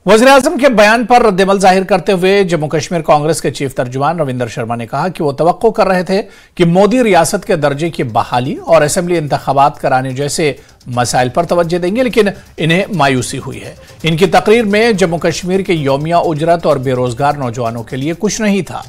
वज़ीर-ए-आज़म के बयान पर रद्द-ए-अमल जाहिर करते हुए जम्मू कश्मीर कांग्रेस के चीफ तर्जुमान रविंदर शर्मा ने कहा कि वो तवक्को कर रहे थे कि मोदी रियासत के दर्जे की बहाली और असेंबली इंतखाबात कराने जैसे मसाइल पर तवज्जो देंगे, लेकिन इन्हें मायूसी हुई है। इनकी तकरीर में जम्मू कश्मीर के यौमिया उजरत और बेरोजगार नौजवानों के लिए कुछ नहीं था।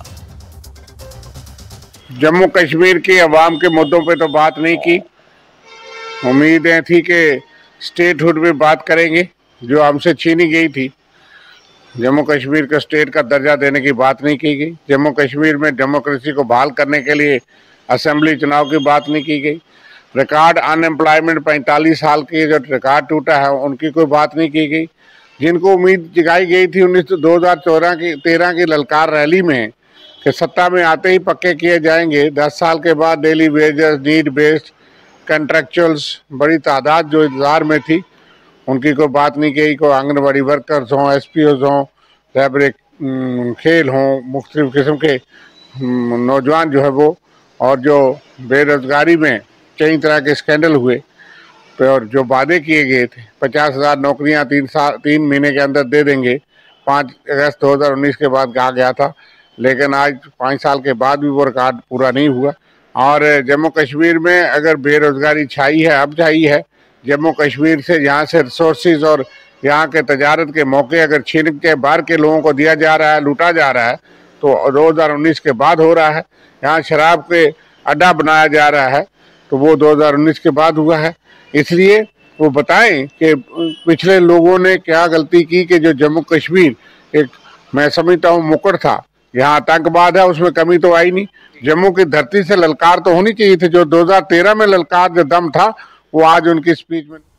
जम्मू कश्मीर के अवाम के मुद्दों पर तो बात नहीं की। उम्मीदें थी कि स्टेटहुड में बात करेंगे, जो हमसे छीनी गई थी। जम्मू कश्मीर को स्टेट का दर्जा देने की बात नहीं की गई। जम्मू कश्मीर में डेमोक्रेसी को बहाल करने के लिए असेंबली चुनाव की बात नहीं की गई। रिकॉर्ड अनएम्प्लॉयमेंट 45 साल की जो रिकॉर्ड टूटा है उनकी कोई बात नहीं की गई। जिनको उम्मीद जगाई गई थी 2013 की ललकार रैली में कि सत्ता में आते ही पक्के किए जाएंगे, 10 साल के बाद daily wages, need based contractuals, बड़ी तादाद जो इंतजार में थी, उनकी कोई बात नहीं की। कोई आंगनबाड़ी वर्कर्स हों, SPOs हों, फैब्रिक खेल हों, मुख्तलिफ किस्म के नौजवान जो है वो, और जो बेरोजगारी में कई तरह के स्कैंडल हुए और जो वादे किए गए थे 50,000 नौकरियां 3 महीने के अंदर दे देंगे, 5 अगस्त 2019 के बाद कहा गया था, लेकिन आज 5 साल के बाद भी वो रिकॉर्ड पूरा नहीं हुआ। और जम्मू कश्मीर में अगर बेरोजगारी छाई है, अब छाई है, जम्मू कश्मीर से यहाँ से रिसोर्सेज और यहाँ के तजारत के मौके अगर छीन के बाहर के लोगों को दिया जा रहा है, लूटा जा रहा है, तो 2019 के बाद हो रहा है। यहाँ शराब के अड्डा बनाया जा रहा है, तो वो 2019 के बाद हुआ है। इसलिए वो बताएं कि पिछले लोगों ने क्या गलती की कि जो जम्मू कश्मीर एक, मैं समझता हूँ, मुकड़ था। यहाँ आतंकवाद है, उसमें कमी तो आई नहीं। जम्मू की धरती से ललकार तो होनी चाहिए थी। जो 2013 में ललकार जो दम था, वो आज उनकी स्पीच में